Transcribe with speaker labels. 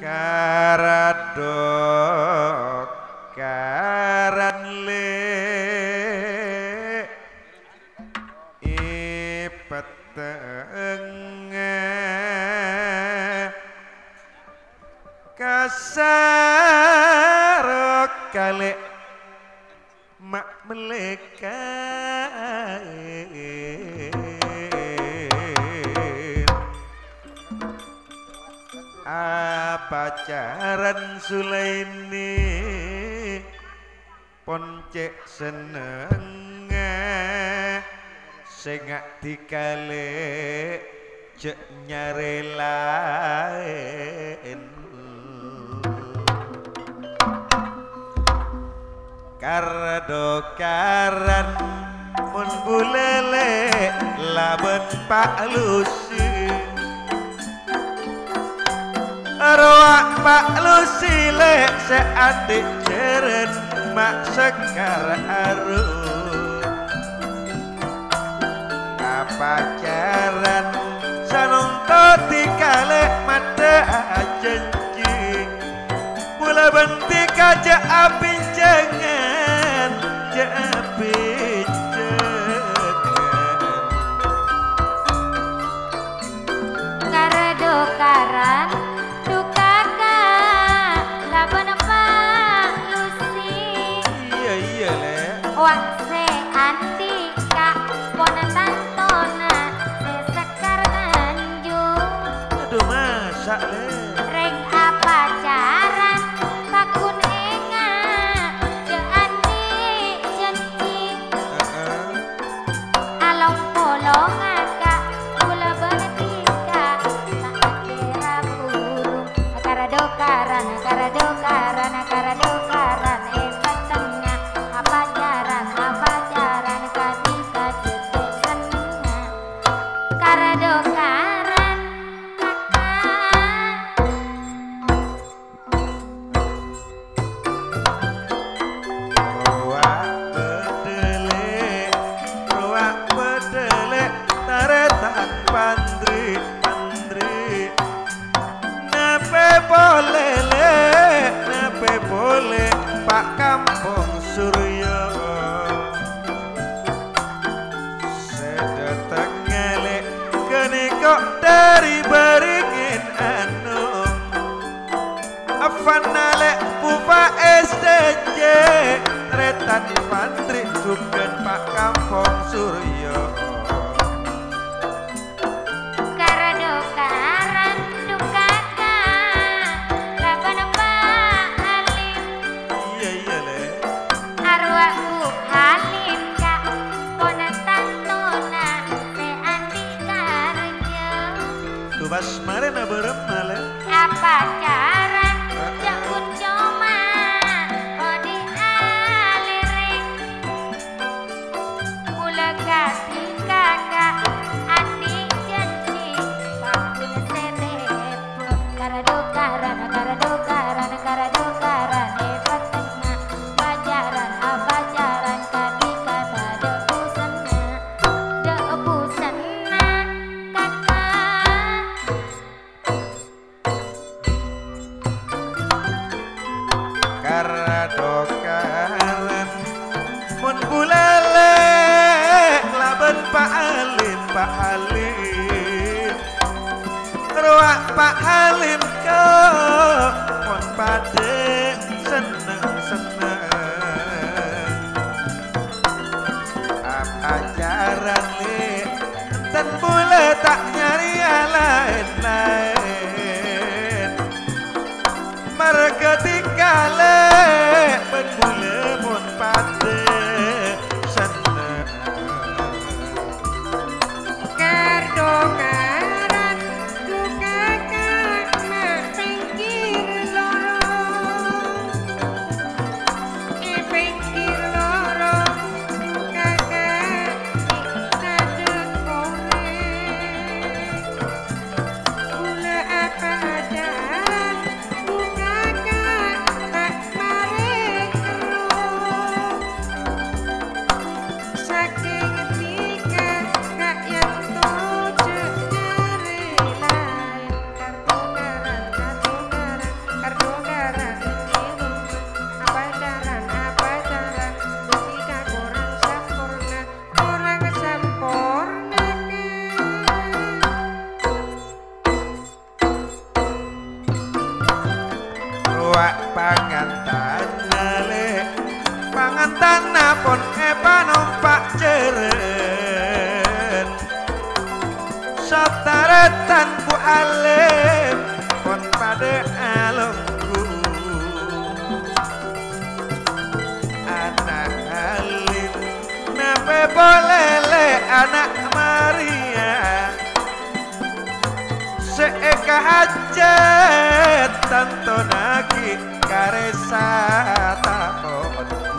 Speaker 1: karadok karan le ipeteng kasar kale mak melekat pacaran Sulaini poncek seneng sengak dikale cek nyarelain kardokaran mun bulele laben Pak Lusi arwah Pak Lusi le seadik jeren mak sekar arun pacaran sanung toti kale mata janji mula benti kaca api jangan japi jangan
Speaker 2: karedokaran wakse antika pona tantona sesekar Tanjung
Speaker 1: aduh masak le
Speaker 2: reng apa caran pakun enga je andi jenci along polong aka kula benetika tak kira burung karadokaran karadokaran karadokaran tengah apa caran kadika cetek senengah karadokaran
Speaker 1: ruak bedele taretan pandri nape boleh Pak Kampung Suryo sedetek ngelek kenikok dari beringin anu afanale pupa SDJ retan pantri suken Pak Kampung Suryo
Speaker 2: karadokaran dukaka laban Pak Halim
Speaker 1: iya le
Speaker 2: arwah Buk Halim kak pona tantona se andi karja
Speaker 1: tubas marena berem male
Speaker 2: apa caran jakun coma odi aliring mula gati kakak andi janji pakun sedepun karadokaran karadokaran karadokaran tengah pacaran apa caran kadika pada busana de busana kakak
Speaker 1: karadokaran mun bulale laban Pak Halim ruak Pak Halim ko pon pade seneng apa jaran le dan bule tak nyari lain mereka tinggal berbule pun pade seneng
Speaker 2: kardokaran dukaka mak pinggir lorong pinggir lorong dukaka iksadeng koreng gula apa jalan dukaka tak marek
Speaker 1: Pak pangantana le pangantana pon panompak jeren sataretan Bu Alim pon pada alungku anak Halim nape boleh le anak Maria seeka hajat tanto nagi karesa takon